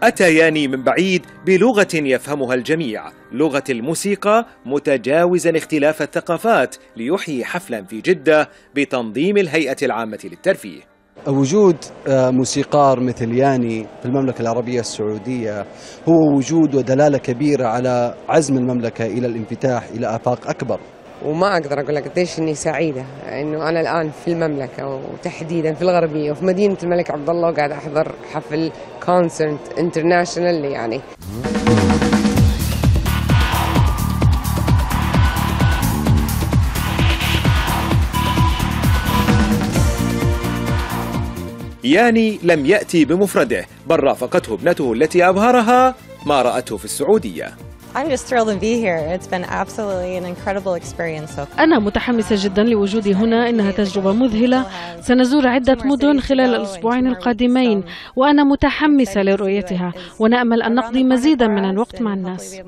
أتى ياني من بعيد بلغة يفهمها الجميع، لغة الموسيقى، متجاوزا اختلاف الثقافات ليحيي حفلا في جدة بتنظيم الهيئة العامة للترفيه. وجود موسيقار مثل ياني في المملكة العربية السعودية هو وجود ودلالة كبيرة على عزم المملكة إلى الانفتاح إلى آفاق أكبر. وما أقدر أقول لك قديش إني سعيدة إنه أنا الآن في المملكة وتحديدا في الغربية وفي مدينة الملك عبد الله وقاعد أحضر حفل كونسرت انترناشونال يعني. ياني لم يأتي بمفرده، بل رافقته ابنته التي أبهرها ما رأته في السعودية. أنا متحمسة جدا لوجودي هنا، إنها تجربة مذهلة. سنزور عدة مدن خلال الأسبوعين القادمين وأنا متحمسة لرؤيتها، ونأمل أن نقضي مزيدا من الوقت مع الناس.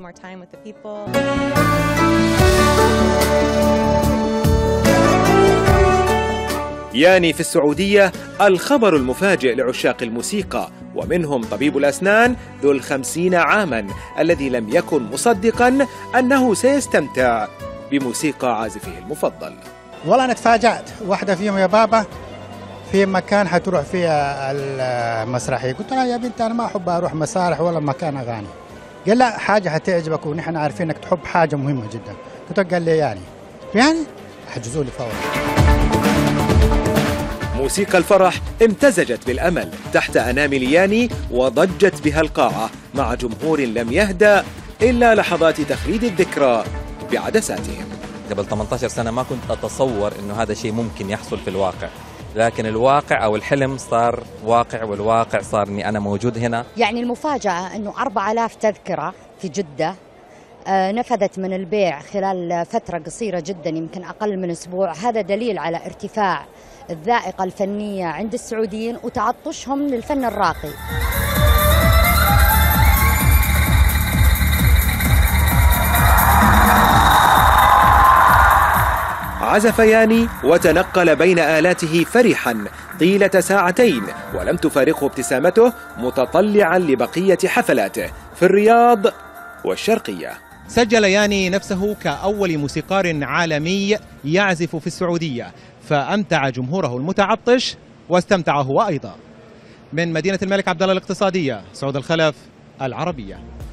ياني في السعودية الخبر المفاجئ لعشاق الموسيقى، ومنهم طبيب الأسنان ذو 50 عاما الذي لم يكن مصدقا أنه سيستمتع بموسيقى عازفه المفضل. والله أنا تفاجأت، واحدة فيهم يا بابا في مكان حتروح فيها المسرحية، قلت لها يا بنت أنا ما أحب أروح مسارح ولا مكان أغاني. قال لا حاجة حتعجبك ونحن عارفين أنك تحب حاجة مهمة جدا. قلت قال لي يعني حجزوا لي فورا. موسيقى الفرح امتزجت بالأمل تحت أنامل ياني وضجت بها القاعة مع جمهور لم يهدأ إلا لحظات تخليد الذكرى بعدساتهم. قبل 18 سنة ما كنت أتصور أنه هذا شيء ممكن يحصل في الواقع، لكن الواقع أو الحلم صار واقع، والواقع صار أني أنا موجود هنا. يعني المفاجأة أنه 4000 تذكرة في جدة نفذت من البيع خلال فترة قصيرة جدا، يمكن أقل من أسبوع. هذا دليل على ارتفاع الذائقة الفنية عند السعوديين وتعطشهم للفن الراقي. عزف ياني وتنقل بين آلاته فرحا طيلة ساعتين، ولم تفارقه ابتسامته متطلعا لبقية حفلاته في الرياض والشرقية. سجل ياني نفسه كأول موسيقار عالمي يعزف في السعودية، فأمتع جمهوره المتعطش واستمتع هو أيضا. من مدينة الملك عبد الله الاقتصادية، سعود الخلف، العربية.